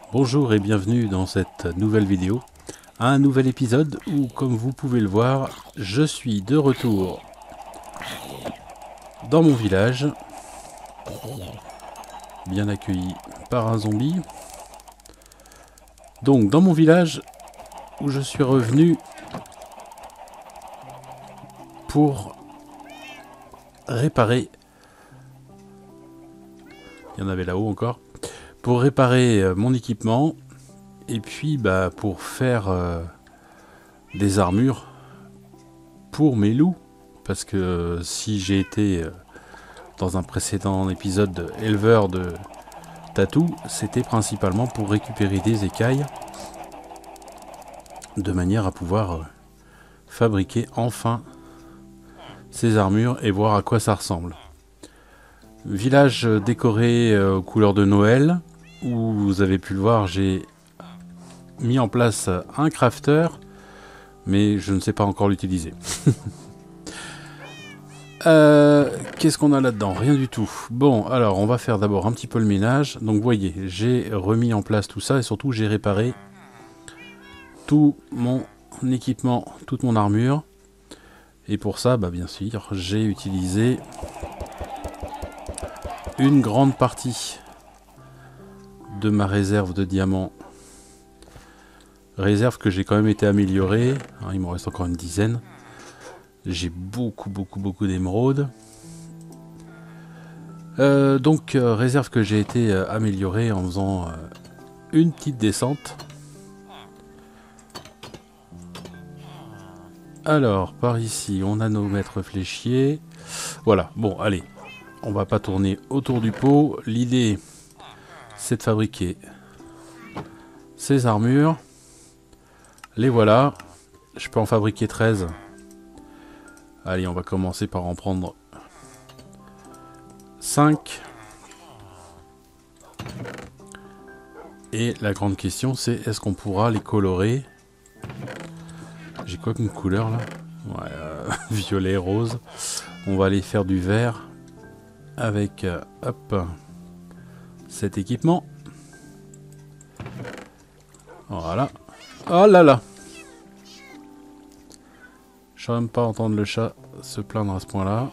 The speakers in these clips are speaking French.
Bonjour et bienvenue dans cette nouvelle vidéo, un nouvel épisode où, comme vous pouvez le voir, je suis de retour dans mon village, bien accueilli par un zombie. Donc dans mon village où je suis revenu pour réparer, il y en avait là-haut encore, pour réparer mon équipement et puis pour faire des armures pour mes loups. Parce que si j'ai été dans un précédent épisode éleveur de tatou, c'était principalement pour récupérer des écailles de manière à pouvoir fabriquer enfin ces armures et voir à quoi ça ressemble. Village décoré aux couleurs de Noël, où vous avez pu le voir, j'ai mis en place un crafter, mais je ne sais pas encore l'utiliser. Qu'est-ce qu'on a là-dedans? Rien du tout. Bon, alors on va faire d'abord un petit peu le ménage. Donc vous voyez, j'ai remis en place tout ça et surtout j'ai réparé tout mon équipement, toute mon armure. Et pour ça, bien sûr, j'ai utilisé une grande partie de ma réserve de diamants. Réserve que j'ai quand même été améliorée. Il m'en reste encore une dizaine. J'ai beaucoup d'émeraudes. Réserve que j'ai été améliorée en faisant une petite descente. Alors, par ici, on a nos maîtres fléchiers. Voilà, bon, allez. On va pas tourner autour du pot. L'idée, c'est de fabriquer ces armures. Les voilà. Je peux en fabriquer 13. Allez, on va commencer par en prendre 5. Et la grande question, c'est est-ce qu'on pourra les colorer? J'ai quoi comme couleur là? Ouais, violet, rose. On va aller faire du vert avec hop, cet équipement. Voilà. Oh là là! Je ne veux même pas entendre le chat se plaindre à ce point-là.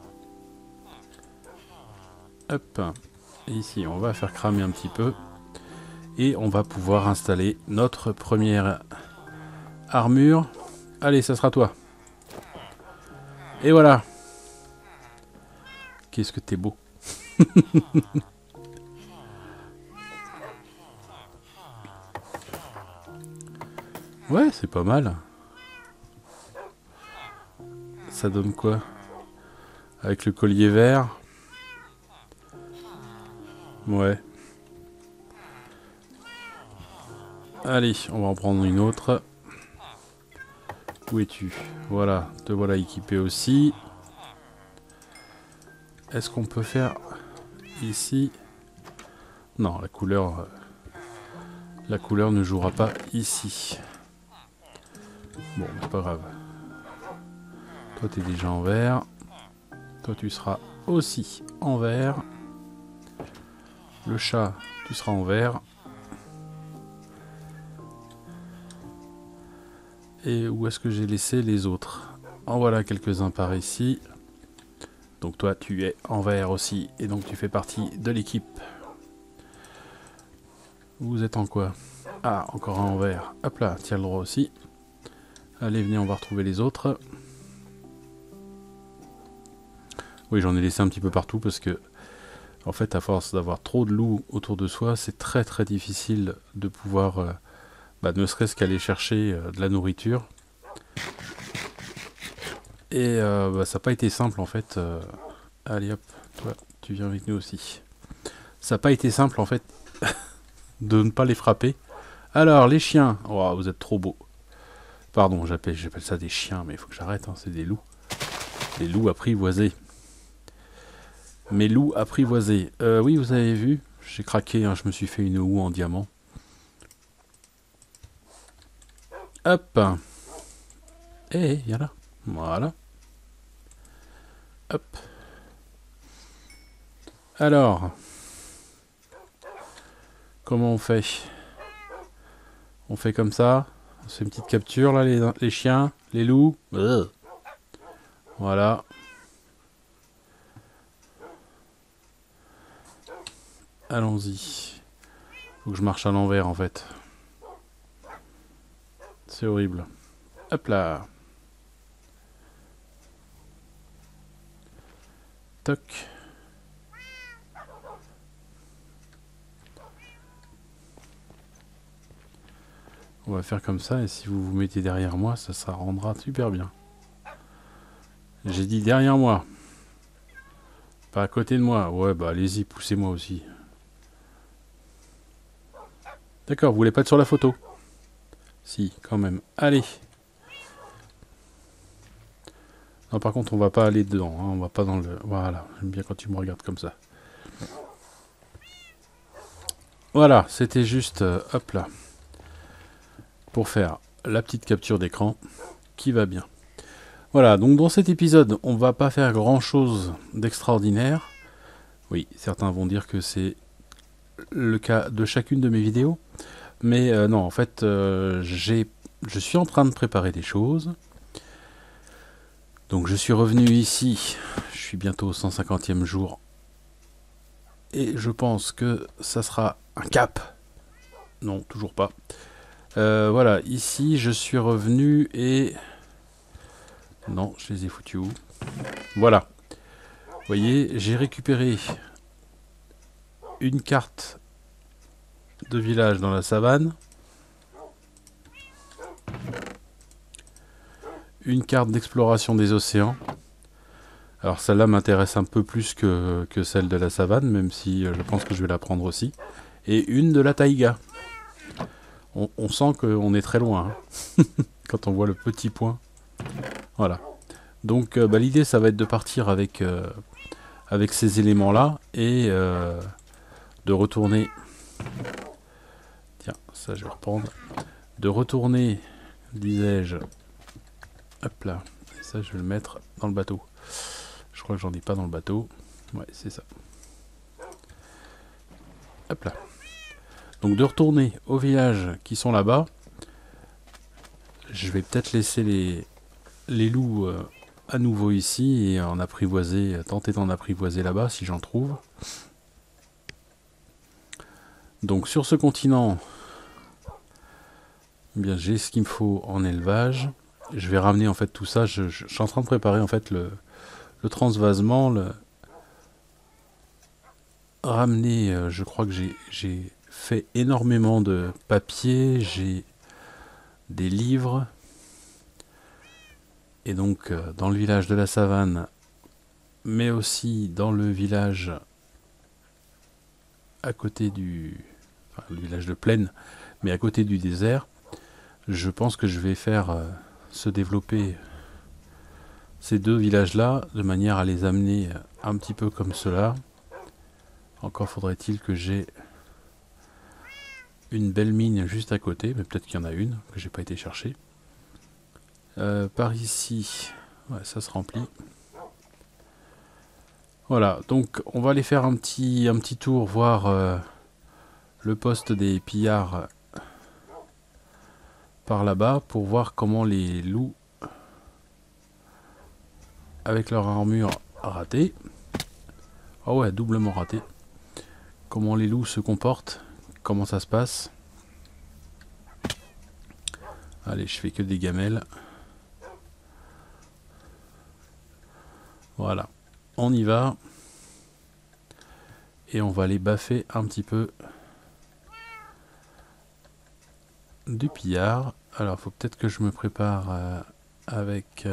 Hop. Et ici, on va faire cramer un petit peu. Et on va pouvoir installer notre première armure. Allez, ça sera toi. Et voilà. Qu'est-ce que t'es beau. Ouais, c'est pas mal. Ça donne quoi? Avec le collier vert. Ouais. Allez, on va en prendre une autre. Où es-tu? Voilà, te voilà équipé aussi. Est-ce qu'on peut faire ici? Non, la couleur ne jouera pas ici. Bon, c'est pas grave. Toi, tu es déjà en vert. Toi, tu seras aussi en vert. Le chat, tu seras en vert. Et où est-ce que j'ai laissé les autres? En voilà quelques-uns par ici. Donc toi, tu es en vert aussi. Et donc, tu fais partie de l'équipe. Vous êtes en quoi? Ah, encore un en vert. Hop là, tiens le droit aussi. Allez, venez, on va retrouver les autres. Oui, j'en ai laissé un petit peu partout parce que, en fait, à force d'avoir trop de loups autour de soi, c'est très difficile de pouvoir, ne serait-ce qu'aller chercher de la nourriture. Et ça n'a pas été simple, en fait. Allez, hop, toi, tu viens avec nous aussi. Ça n'a pas été simple, en fait, de ne pas les frapper. Alors, les chiens. Oh, vous êtes trop beaux. Pardon, j'appelle ça des chiens, mais il faut que j'arrête, hein, c'est des loups. Des loups apprivoisés. Mes loups apprivoisés. Oui, vous avez vu, j'ai craqué, hein, je me suis fait une houe en diamant. Hop. Eh, viens là. Voilà. Hop. Alors. Comment on fait? On fait comme ça. On fait une petite capture là, les chiens, les loups. Voilà. Allons-y. Faut que je marche à l'envers en fait. C'est horrible. Hop là. Toc. On va faire comme ça et si vous vous mettez derrière moi, ça rendra super bien. J'ai dit derrière moi. Pas à côté de moi. Ouais, bah allez-y, poussez-moi aussi. D'accord, vous voulez pas être sur la photo? Si, quand même. Allez. Non, par contre, on va pas aller dedans. Hein, on va pas dans le... Voilà, j'aime bien quand tu me regardes comme ça. Voilà, c'était juste... hop là. Pour faire la petite capture d'écran qui va bien. Voilà, donc dans cet épisode, on va pas faire grand chose d'extraordinaire. Oui, certains vont dire que c'est le cas de chacune de mes vidéos. Mais non, en fait, je suis en train de préparer des choses. Donc je suis revenu ici, je suis bientôt au 150e jour. Et je pense que ça sera un cap. Non, toujours pas. Voilà, ici je suis revenu et... Non, je les ai foutus où? Voilà. Vous voyez, j'ai récupéré une carte de village dans la savane. Une carte d'exploration des océans. Alors celle-là m'intéresse un peu plus que celle de la savane, même si je pense que je vais la prendre aussi. Et une de la taïga. On sent qu'on est très loin, hein, quand on voit le petit point. Voilà. Donc l'idée, ça va être de partir avec ces éléments-là et de retourner... Tiens, ça je vais reprendre. De retourner, disais-je... Hop là. Et ça, je vais le mettre dans le bateau. Je crois que j'en ai pas dans le bateau. Ouais, c'est ça. Hop là. Donc de retourner au village qui sont là-bas. Je vais peut-être laisser les loups à nouveau ici et en apprivoiser, tenter d'en apprivoiser là-bas si j'en trouve. Donc sur ce continent, eh bien j'ai ce qu'il me faut en élevage. Je vais ramener en fait tout ça. Je suis en train de préparer en fait le transvasement. Ramener, je crois que j'ai fait énormément de papier, j'ai des livres. Et donc dans le village de la savane, mais aussi dans le village à côté enfin, le village de plaine, mais à côté du désert, je pense que je vais faire se développer ces deux villages-là, de manière à les amener un petit peu comme cela. Encore faudrait-il que j'ai une belle mine juste à côté, mais peut-être qu'il y en a une que j'ai pas été chercher. Par ici, ouais, ça se remplit. Voilà, donc on va aller faire un petit tour, voir le poste des pillards par là-bas, pour voir comment les loups, avec leur armure ratée, ah ouais, doublement ratée, comment les loups se comportent, comment ça se passe. Allez, je fais que des gamelles. Voilà, on y va. Et on va aller baffer un petit peu du pillard. Alors, faut peut-être que je me prépare avec...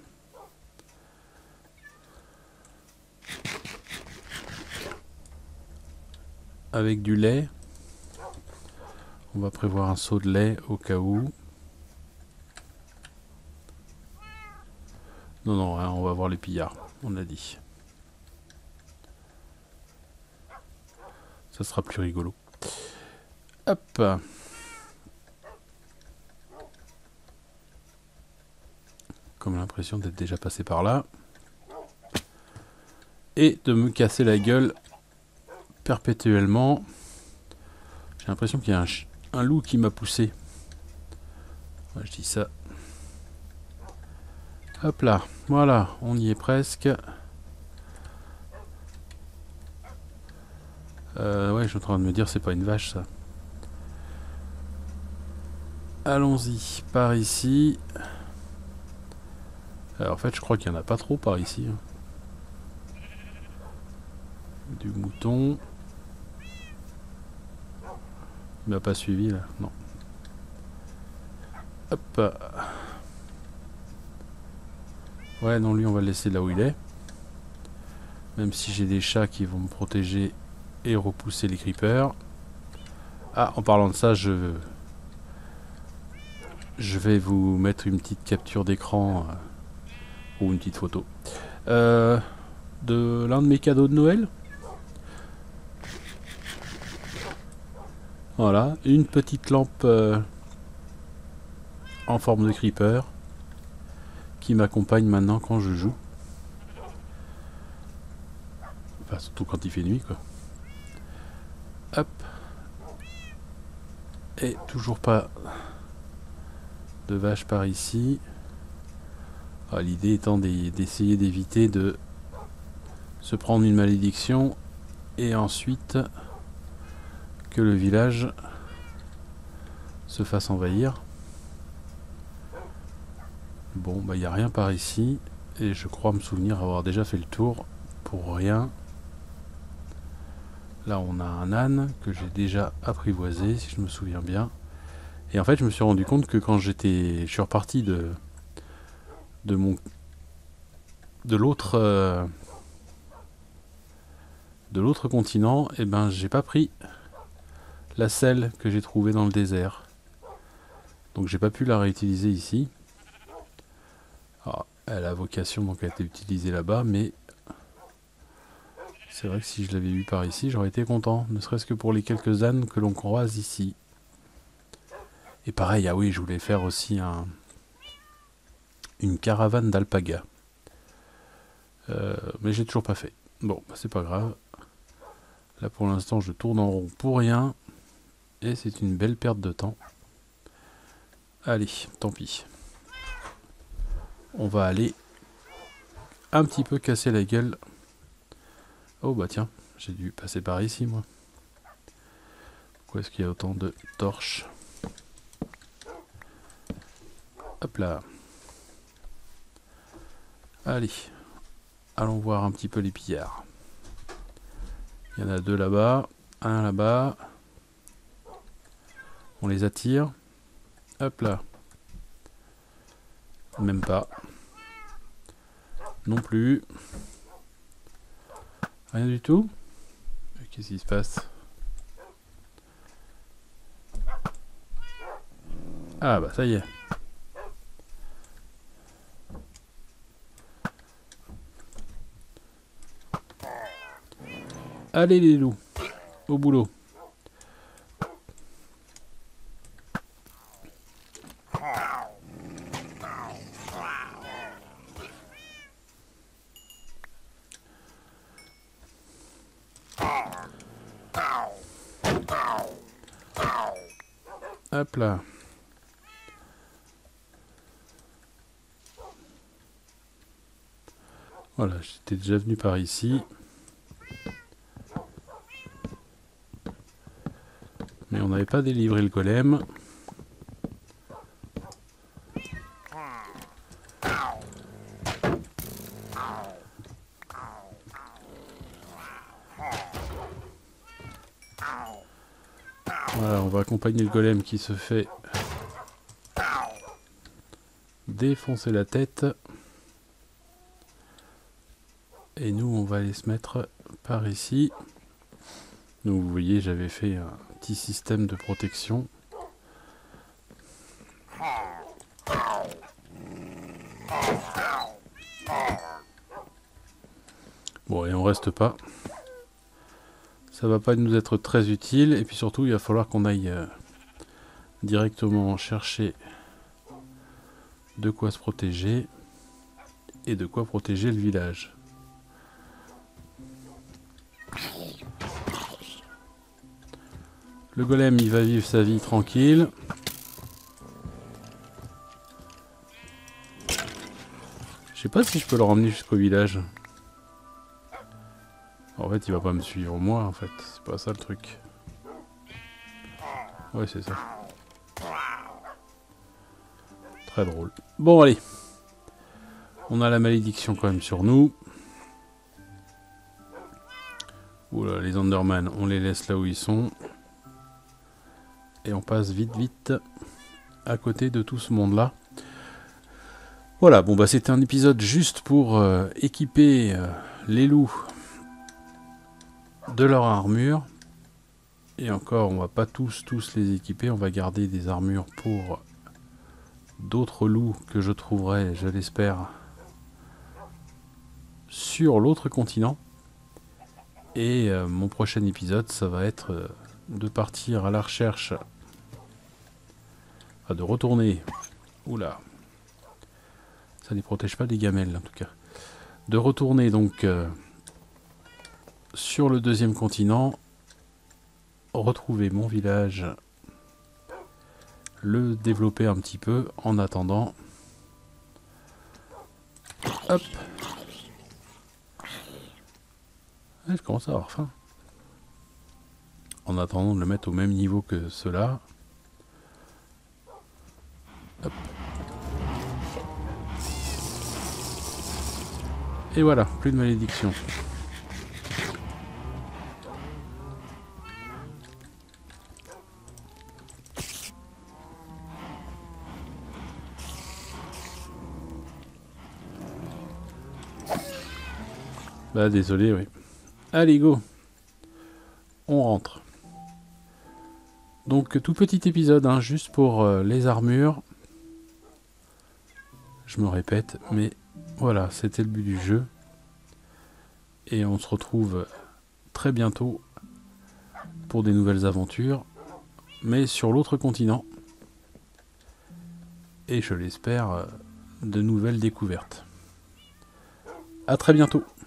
avec du lait. On va prévoir un seau de lait au cas où. Non, non, hein, on va voir les pillards, on a dit. Ça sera plus rigolo. Hop. Comme l'impression d'être déjà passé par là. Et de me casser la gueule perpétuellement. J'ai l'impression qu'il y a un loup qui m'a poussé. Moi, je dis ça. Hop là, voilà, on y est presque. Ouais, je suis en train de me dire, c'est pas une vache ça. Allons-y, par ici. Alors, en fait, je crois qu'il n'y en a pas trop par ici. Hein. Du mouton. Il m'a pas suivi là, non. Hop. Ouais, non, lui, on va le laisser là où il est. Même si j'ai des chats qui vont me protéger et repousser les creepers. Ah, en parlant de ça, je vais vous mettre une petite capture d'écran ou une petite photo de l'un de mes cadeaux de Noël. Voilà, une petite lampe en forme de creeper qui m'accompagne maintenant quand je joue. Enfin, surtout quand il fait nuit, quoi. Hop. Et toujours pas de vache par ici. Ah, l'idée étant d'essayer d'éviter de se prendre une malédiction et ensuite que le village se fasse envahir. Bon, bah il n'y a rien par ici et je crois me souvenir avoir déjà fait le tour pour rien. Là, on a un âne que j'ai déjà apprivoisé, si je me souviens bien. Et en fait, je me suis rendu compte que quand je suis reparti de l'autre continent, et ben j'ai pas pris la selle que j'ai trouvée dans le désert. Donc j'ai pas pu la réutiliser ici. Alors, elle a vocation donc à être utilisée là-bas, mais c'est vrai que si je l'avais eu par ici, j'aurais été content, ne serait-ce que pour les quelques ânes que l'on croise ici. Et pareil, ah oui, je voulais faire aussi une caravane d'alpagas. Mais j'ai toujours pas fait. Bon, bah, c'est pas grave. Là pour l'instant, je tourne en rond pour rien. Et c'est une belle perte de temps. Allez, tant pis. On va aller un petit peu casser la gueule. Oh bah tiens, j'ai dû passer par ici moi. Pourquoi est-ce qu'il y a autant de torches? Hop là. Allez, allons voir un petit peu les pillards. Il y en a deux là-bas, un là-bas. On les attire. Hop là. Même pas. Non plus. Rien du tout. Qu'est-ce qui se passe? Ah bah ça y est. Allez les loups, au boulot. Hop là. Voilà, j'étais déjà venu par ici. Mais on n'avait pas délivré le golem. Voilà, on va accompagner le golem qui se fait défoncer la tête. Et nous, on va aller se mettre par ici. Donc vous voyez, j'avais fait un petit système de protection. Bon, et on reste pas. Ça va pas nous être très utile. Et puis surtout, il va falloir qu'on aille directement chercher de quoi se protéger. Et de quoi protéger le village. Le golem, il va vivre sa vie tranquille. Je sais pas si je peux le ramener jusqu'au village. En fait, il va pas me suivre moi, en fait. C'est pas ça le truc. Ouais, c'est ça. Très drôle. Bon, allez. On a la malédiction quand même sur nous. Oula, les Enderman, on les laisse là où ils sont. Et on passe vite, vite à côté de tout ce monde-là. Voilà, bon bah c'était un épisode juste pour équiper les loups de leur armure. Et encore, on va pas tous les équiper, on va garder des armures pour d'autres loups que je trouverai, je l'espère, sur l'autre continent. Et mon prochain épisode, ça va être de partir à la recherche, de retourner, oula, ça ne protège pas des gamelles en tout cas, de retourner donc sur le deuxième continent, retrouver mon village, le développer un petit peu en attendant. Hop. Je commence à avoir faim. En attendant de le mettre au même niveau que ceux-là. Hop. Et voilà, plus de malédiction. Bah désolé, oui. Allez, go. On rentre. Donc tout petit épisode, hein, juste pour les armures. Je me répète, mais voilà, c'était le but du jeu. Et on se retrouve très bientôt pour des nouvelles aventures, mais sur l'autre continent. Et je l'espère, de nouvelles découvertes. À très bientôt.